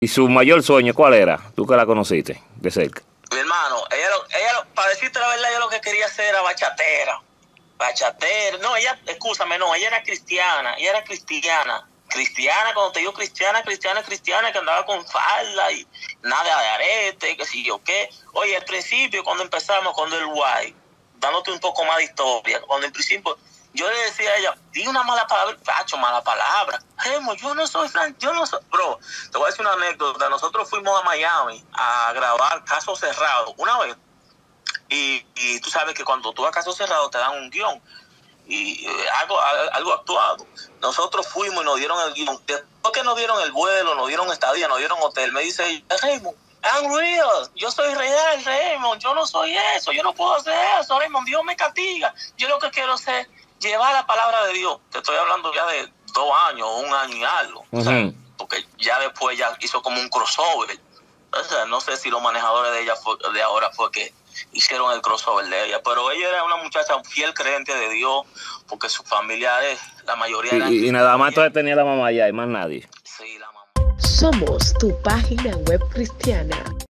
¿Y su mayor sueño cuál era? Tú que la conociste de cerca. Mi hermano, para decirte la verdad, ella lo que quería hacer era bachatera. Bachatera. No, escúchame, no, ella era cristiana. Cristiana, cuando te digo cristiana, que andaba con falda y nada de arete, que si yo qué. Oye, al principio, cuando empezamos con el guay, dándote un poco más de historia, cuando en principio yo le decía a ella, di una mala palabra, cacho, mala palabra. Remo, yo no soy. Bro, te voy a decir una anécdota. Nosotros fuimos a Miami a grabar Caso Cerrado una vez. Y tú sabes que cuando tú vas a Caso Cerrado te dan un guión. Y algo actuado. Nosotros fuimos y nos dieron el guión. Después que nos dieron el vuelo, nos dieron estadía, nos dieron hotel, me dice, Raymond, I'm real, yo soy real, Raymond, yo no soy eso, yo no puedo hacer eso, Raymond, Dios me castiga. Yo lo que quiero hacer llevar la palabra de Dios. Te estoy hablando ya de 2 años, 1 año y algo. O sea, porque ya después ya hizo como un crossover. O sea, no sé si los manejadores de ella de ahora fue que hicieron el crossover de ella, pero ella era una muchacha fiel creyente de Dios, porque sus familiares, la mayoría eran... Y nada más entonces tenía la mamá allá y más nadie. Sí, la mamá. Somos tu página web cristiana.